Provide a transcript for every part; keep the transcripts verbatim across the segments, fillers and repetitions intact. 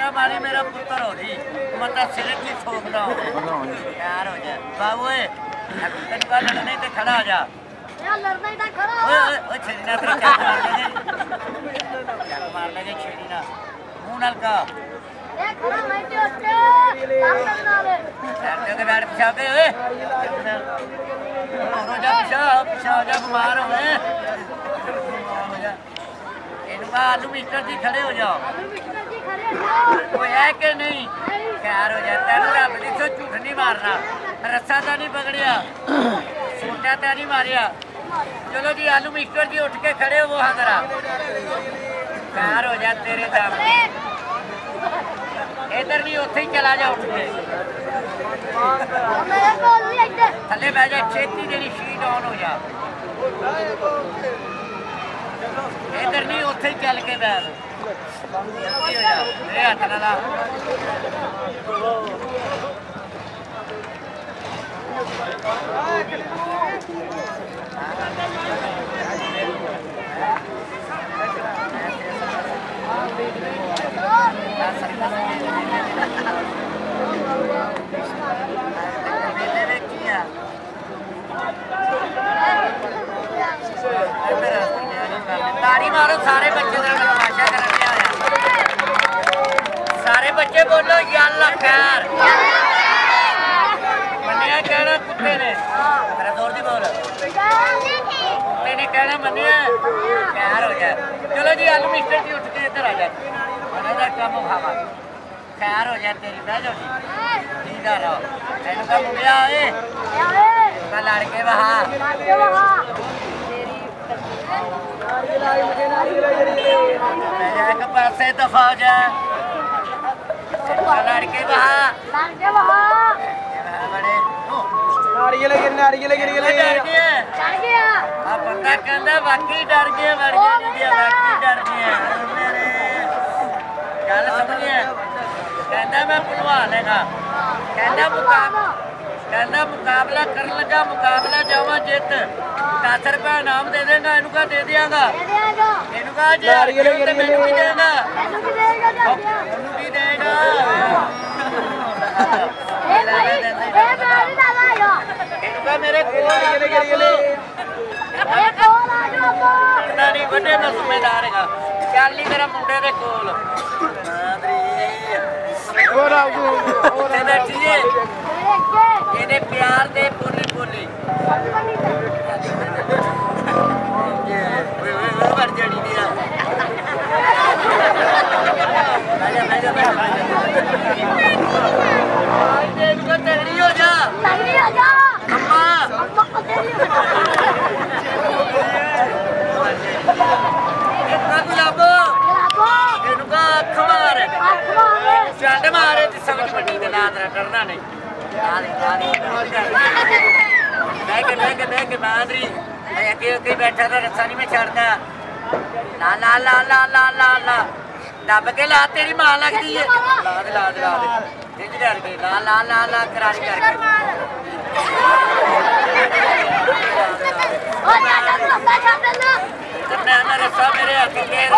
मारी मेरा पुत्र हो रही मतलब सिर की ठोकना हो यार हो जाए बाबू तेन का लड़ना ही तो खड़ा हो जा लड़ना ही तो खड़ा ओए ओए छेड़ी ना तेरा क्या मार लेंगे क्या मार लेंगे छेड़ी ना मुंह नाल का ए खड़ा मैं तो उसके मार ना रे यार जगह बैठ पिछा के ओए हो जा पिछा पिछा हो जा बीमार हो गए इनका आलू मिस्टर जी खड़े हो जाओ वो है कि नहीं खैर हो जाए तेन रब दी सो झूठ नहीं मारना रस्सा तो नहीं पकड़िया सोटा तो नहीं मारिया चलो जी आलू मिस्टर जी उठ के खड़े हो वो हाँ करा खैर हो जाए तेरे सामने इधर नहीं उथे ही चला जा उठ के थले बह जा छेती तेरी शीट ऑन हो जा इधर नहीं उथे ही चल के बैठ हथ ना ला ताड़ी मारो सारे बच्चे तमाशा करने आया सारे बच्चे बोलो यल्ला खैर मनिया कहना कुत्ते ने मेरा जोर दी बोल कुत्ते ने कहना मनिया खैर हो जाए चलो जी आलू मिस्टर जी उठ के इधर आ जाए बना जाए कम खावा खैर हो जाए तेरी बह जाओ सीधा रहो तेन का मुंडिया आए लड़के बहा एक पासे दफा हो जाए लड़के बहा बड़े नारियल गिर नारियल गिर गए डर गए आ बंदा कहंदा वाकई डर गए मर गए जी वाकई डर गए मेरे गल समझिए कहंदा मैं पहलवान हैगा कहंदा मुकाबला कहना मुकाबला कर लगा मुकाबला जावा जित दस रुपया इनाम दे देगा इनू का दे दियागा इनू का जे मैनू भी देगा उन्नू भी देगा इनू का मेरे कोल नहीं बड़े मैं जिम्मेदार है चल नहीं मेरा मुंडे दे कोल बैठिए ਇਹਦੇ ਪਿਆਰ ਦੇ ਬੋਲੀ ਬੋਲੀ ਓਏ ਓਏ ਵੜ ਜੜੀ ਦੀ ਆ ਆਜਾ ਆਜਾ ਆਜਾ ਇਹ ਕੋ ਤਗੜੀ ਹੋ ਜਾ ਤਗੜੀ ਹੋ ਜਾ ਅੰਮਾ ਅੰਮਾ ਕੋ ਤੇਰੀ ਹੋ ਜਾ ਇਹ ਕਾ ਗੁਲਾਬੋ ਇਹਨੂੰ ਕਾ ਅੱਖ ਮਾਰ ਅੱਖ ਮਾਰ ਛੱਡ ਮਾਰੇ ਤੇ ਸਮਝ ਪੱਟੀ ਦੇ ਲਾ ਤੇਰਾ ਡਰਨਾ ਨਹੀਂ बैठा था रस्सा नहीं मैं छड़ता ला ला ला ला ला ला ला दब के ला तेरी मां लगती है ला दे ला दे ला दे करके ला ला ला ला करारी करके रस्सा मेरे हाथ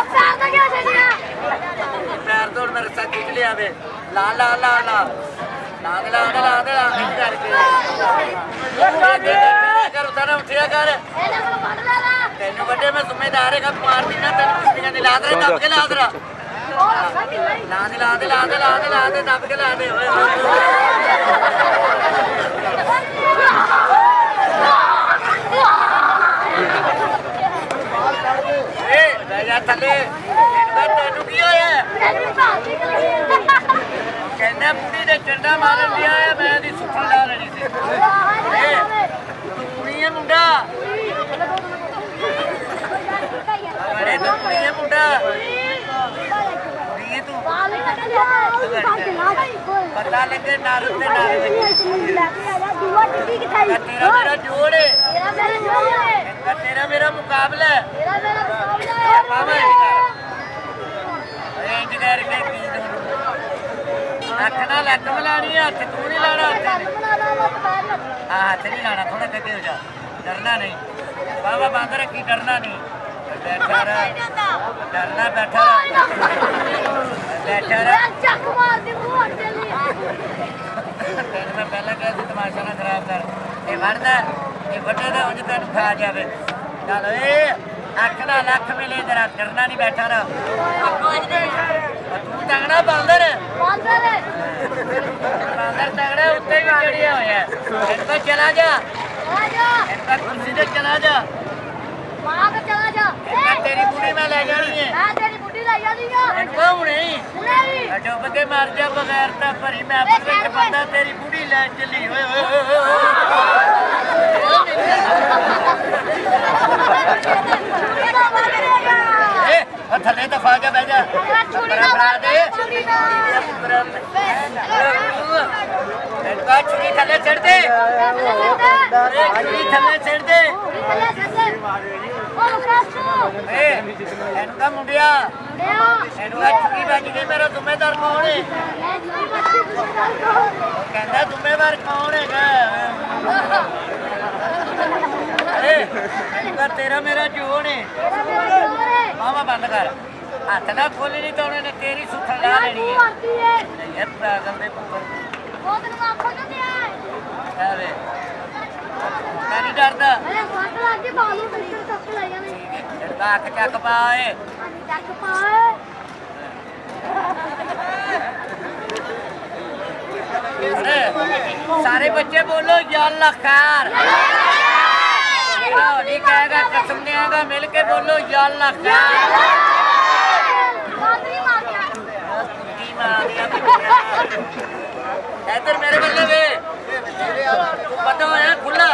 पैर तोड़ मैं रस्सा खींच लिया वे ला ला ला ला लाद लाद लाद लाद करके कर उतारा उठिया कर तेन बड़े मैं जिम्मेदार है मार दीना तेन कुश्तियां दी लाद रहे दब के लाद रहा लाद लाद लाद लाद लाद दब के लाद ए जा थले तेनू की होया कहना बुढ़ी ने डंडा मारन लिया है मैं दी सुखी ला लेनी सी कुड़ी है मुंडा बड़े तू कुड़ी है मुंडा कुड़ी है तू पता लगे नार ते नार तेरा मेरा जोड़ है तेरा मेरा मुकाबला है पावा इंज करके हथ ना लक मिलानी है हथ तू नहीं लाना हाँ हथ नहीं लाना थोड़ा कटे हो जा डरना नहीं बाबा बांध रखी डरना नहीं बैठा रहा डरना बैठा रहा बैठा रहा चक मार दे मुंह हट चली तेन मैं पहले कहा सी तमाशा ना खराब कर ये वड़दा ये वड्डे दा उंज तैनूं खा जावे चल ए अख ना लख मिले जरा डरना नहीं बैठा रहा तू तगड़ा बांदर बांदर बांदर तगड़ा उत्ते भी चढ़िया होया इनका चला जा इनका कुर्सी से चला जा वहां पे चला जा तेरी बूढ़ी मैं ले जानी है मैं तेरी बूढ़ी ले जानी है इनको हुणे ही हुणे ही डुब के मर जा बगैर ता भरी मैं अपने विच बंदा तेरी बूढ़ी ले चली ओए ओए थले दफा के बह जा बड़ा दे इनका छुरी थले चढ़ दे छुरी थले चढ़ दे इनका मुंडिया इनका छुरी बज गई मेरा जिम्मेदार कौन है कहता जिम्मेदार कौन है इनका तेरा मेरा जोन है मामा बंद कर हाथ ना खोली नहीं तो उन्होंने तेरी सुथन ला लेनी है पागल दे पुत्र मैं नहीं डरदा अख चक पाए सारे बच्चे बोलो यल्ला खैर नहीं कहेगा कसम देगा मिल के बोलो यल्ला खैर इधर मेरे बल्ले वे पता है खुला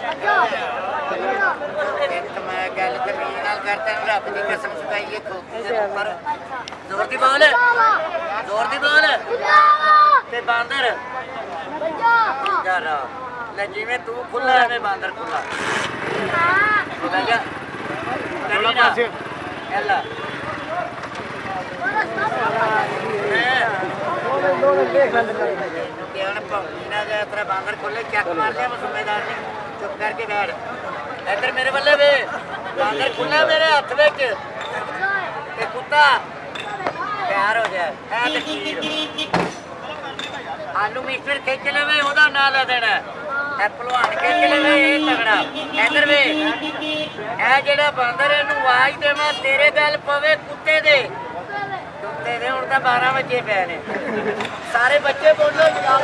मैं गल जमीन नाल करता हूं रब दी कसम चुकाइए खोखे दे ऊपर जोर दी बोल जोर दी बोल ते बांदर जरा ले जिवें तू खुला है मैं बांदर खुला हां जा चलो पासे एला तेरा बांदर खोले चक मार लिया जिम्मेदार ने चुप करके बैठ इधर मेरे बल्ले वे बांदर खुला मेरे हाथ में कुत्ता प्यार हो जाए आलू मिस्टर खिंच लवे ओदा ना ला देना भलवान खिंच लवे ये तगड़ा इधर वे ए जेड़ा बांदर इनू आवाज देवा तेरे गल पवे कुत्ते दे कुत्ते दे हुण तां बारह बजे पे ने सारे बच्चे बोलो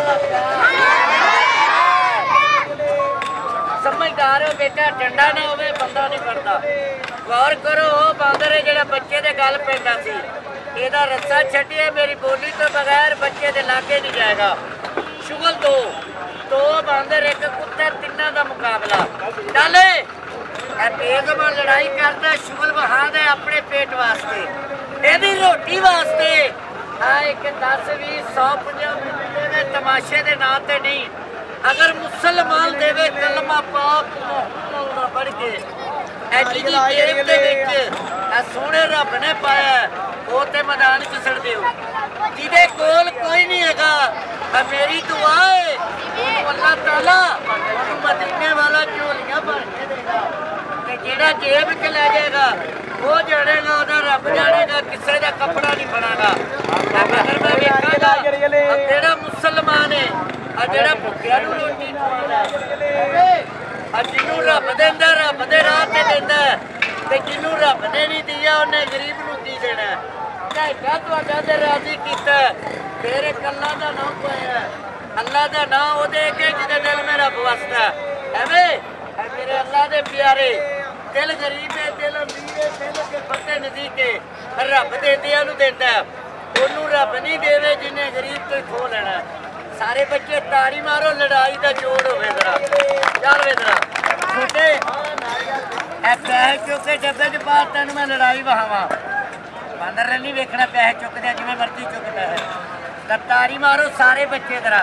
समझदार हो बेटा डंडा ना होवे बंदा नहीं फड़दा गौर करो बांदर है जेड़ा बच्चे दे गल पैंदा सी एदा रस्सा छड्डिए मेरी बोली तो बगैर बच्चे दे लागे नहीं जाएगा शुगल दो दो बांदर एक कुत्ते तिन्ना दा मुकाबला डाले ए बेगमा लड़ाई करदा शुगल बहा दे अपने पेट वास्ते एदी रोटी वास्ते हाँ एक दस भी सौ पंजाब देवे तमाशे दे नाम ते नहीं अगर मुसलमान देवे कलमा पाक पढ़ के ऐसी जेब दे विच सोने रब ने पाया वो ते मैदान च छड़ दिओ जिहदे कोल कोई नहीं हैगा मेरी दुआ है अल्लाह ताला मदीने वाला झोलियां भर के देगा ते जेड़ा जेब च ले जाएगा वो जानेगा उधर रब जानेगा किसी का कपड़ा नहीं बनागा अगर मैं देखा जेड़ा मुसलमान है जेड़ा भुखिया नूं रोटी खवांदा जिन्नू रब देंदा रब दे राह ते देंदा ते जिन्नू रब ने नहीं दिया उन्हें गरीब नूं की देना ढाईटा तुहाडा ते राजी कीता फिर एक अल्लाह दा नाम पाया अल्लाह दा नाम ओहदे अगे जिहदे दिल में रब वसदा एवें मेरे अल्लाह दे प्यारे दिल गरीब है दिल अमीर है दिल के पत्ते नज़दीके रब देंदियां नूं देंदा ओनू रब नहीं देवे जिन्हें गरीब तो खो लेना सारे बच्चे तारी मारो लड़ाई का जोड़ होवे जरा चल वे जरा छोटे पैसे चुके डब्बे च पा तेन मैं लड़ाई बहावा बांदर नहीं वेखना पैसे चुकते जिवें मर्जी चुक पैसे तब तारी मारो सारे बच्चे जरा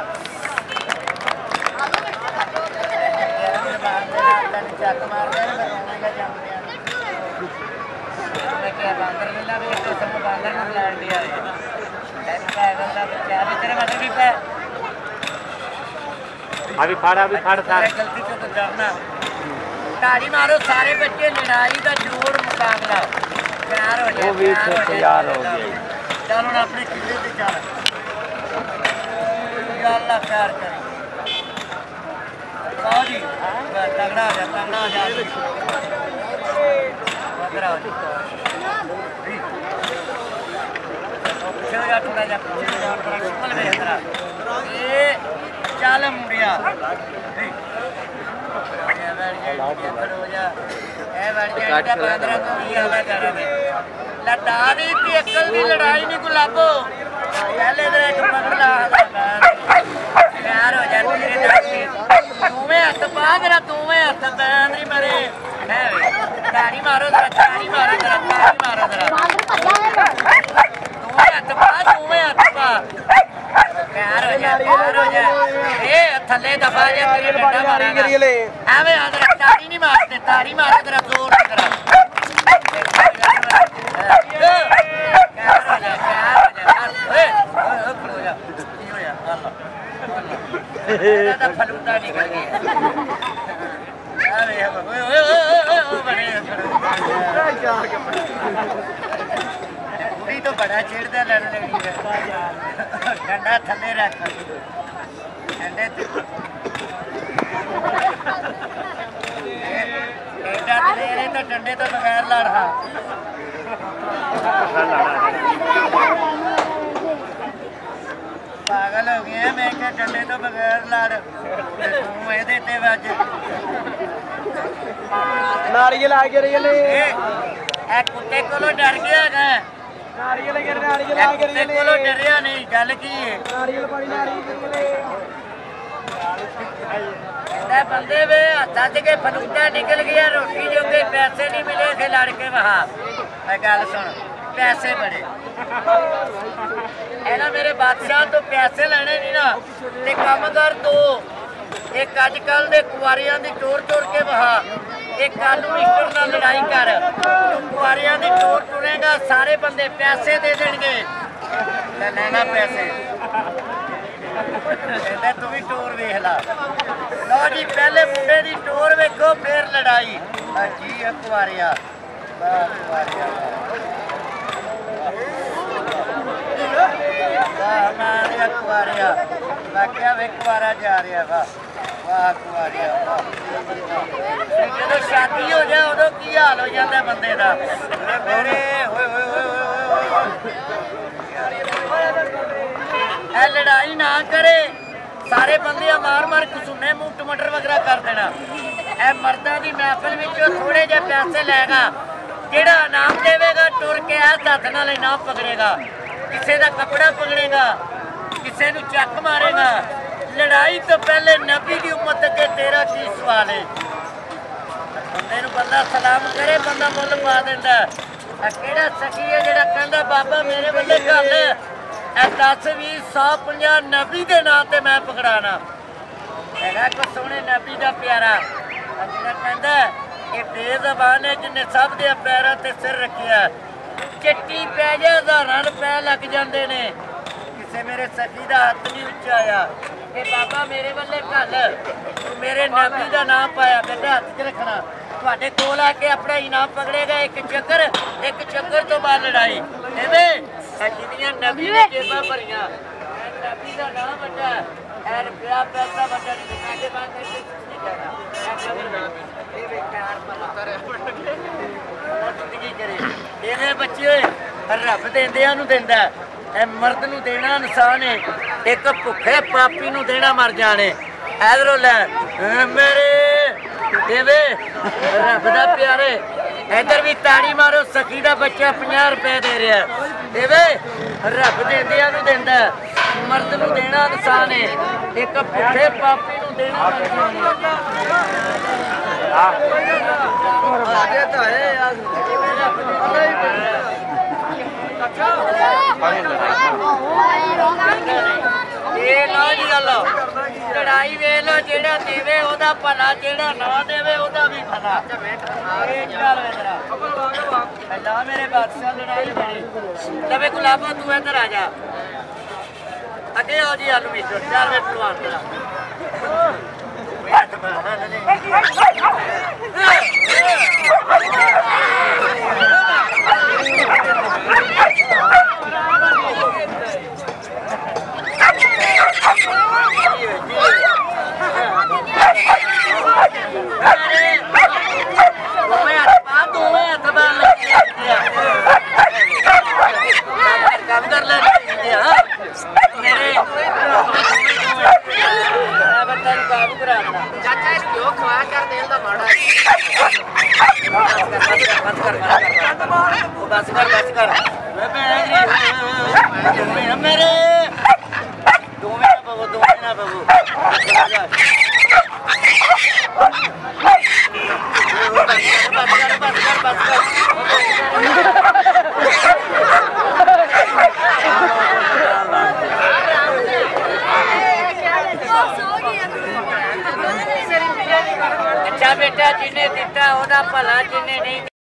चक मार बांदर नीला भी बांदर में लैंड दिया तेरे मतलब भी पै अभी फाड़ अभी फाड़ सारे गलती से तो डरना ताड़ी मारो सारे बच्चे लड़ाई का जोड़ मुकाबला तैयार हो जाए तैयार हो गया चल हम अपने किले से चल अल्लाह खैर करे जी तगड़ा हो जा तगड़ा हो जा तगड़ा हो जा थोड़ा जा शिमल वे जरा ये चल मुंडिया लटा दी अकल की लड़ाई नहीं गुलाबो पहले तो एक पकड़ा प्यार हो जाती तुम्हें हथ पा मेरा तुम्हें हथ पैंदी मरे तारी मारो जरा तारी मारो जरा तारी मारो जरा तुम्हें हथ पा तुम्हें हथ पा प्यार हो जा प्यार हो जा ए थले दफा जा तेरे डंडा मारेगा एवे आ जरा तारी नहीं मारते तारी मारो जरा जोर से जरा प्यार हो जा प्यार हो जा ओए ओए खड़ो जा की होया अल्लाह दादा फलूदा निकल गया अरे ओए ओए ओए बने पूरी तो बड़ा छेड़दा लड़ लगी है डंडा थले रख डंडे एडा ले रहे तो डंडे तो बगैर लड़ रहा पागल हो गया मैं क्या डंडे तो बगैर लड़ तू ये देते वज नारियल आ गया नारियल ए कुत्ते कोलो डर गया है नारियल गिर नारियल आ गया कुत्ते कोलो डरिया नहीं गल की है नारियल पानी नारियल बंदे वे हथ के फलूदा निकल गया रोटी जो के पैसे नहीं मिले थे लड़ के वहां मैं गल सुन पैसे बड़े है ना मेरे बादशाह तो पैसे लेने नहीं ना ते काम कर दो एक अजकल दे कुआरियां दी टोर टोर के वहा एक आलू मिस्टर नाल लड़ाई कर कुआरियां दी टोर टुरेगा सारे बंदे पैसे दे देंगे लेना पैसे कहता तू भी टोर वेख ला लो जी पहले मुंडे दी टोर वेखो फिर लड़ाई जी कुआरिया कुआरिया हमारे कुआरिया वाकया वे कुआरा जा रहा वाह वाह कुआरिया वाह जो शादी हो जाए उदो की हाल हो जाता बंदे का मेरे होए होए होए लड़ाई ना करे सारे बंदे मार मार कसूने मुंह टमाटर वगैरह कर देना ए मर्दा की महफिल में थोड़े जे पैसे लेगा जेड़ा इनाम देवेगा टुर के हथ नाल इनाम पकड़ेगा किसी का कपड़ा पकड़ेगा किसी को चक मारेगा लड़ाई तो पहले नबी की उम्मत अगे तेरा की सवाल है बंदे बंदा सलाम करे बंदा मुल पा देंदा केड़ा सखी है जेड़ा कहंदा बाबा मेरे बल्ले गल ए दस भी सौ पंजाह नबी के नाम से मैं पकड़ाना है को सोहने नबी का प्यारा जेड़ा कहंदा ये बेज़बान है जिन्हें सब दे पैरों ते सिर रखिया चिट्टी पै जाए हज़ारां रुपए लग जाते ने किसी मेरे सखी का हथ नहीं उच्च आया कि बाबा मेरे वाले गल तू मेरे नबी का नाम पाया बेटा हथ च रखना तुहाडे कोल आके अपना इनाम पकड़ेगा एक चक्कर एक चक्कर तो बाद लड़ाई एवे जिन्नियां नबी ने जेबां भरियां नबी का नाम बड़ा है रुपया पैसा बड़ा नहीं आगे बात नहीं कहना जिंदगी करे ये बच्चे रब देंदियां नूं देंदा ए मर्द नूं देना इंसान है एक भुखे पापी नूं देना मर जाने इधरों लै मेरे देवे रब दा प्यारे इधर भी ताड़ी मारो सखी दा बच्चा पचास रुपए दे रहा देवे रब देंदियां नूं देंदा मर्द नूं देना इंसान है एक भुखे पापी नूं देना मर जाने तो है यार ये लो जी गलो लड़ाई वे लो जेड़ा देवे ओदा भला जेड़ा ना देवे ओदा भी भला ला मेरे बादशाह लड़ाई बड़ी लवे गुलाबा तू इधर आ जा अगे आओ जी आलू मिस्टर चार वे पहलवान तेरा कर बस कर बस कर मेरे दो महीना बाबू दो महीना बाबू बस कर बस कर बस कर अच्छा बेटा जिन्हें दिता ओदा भला जिन्हें नहीं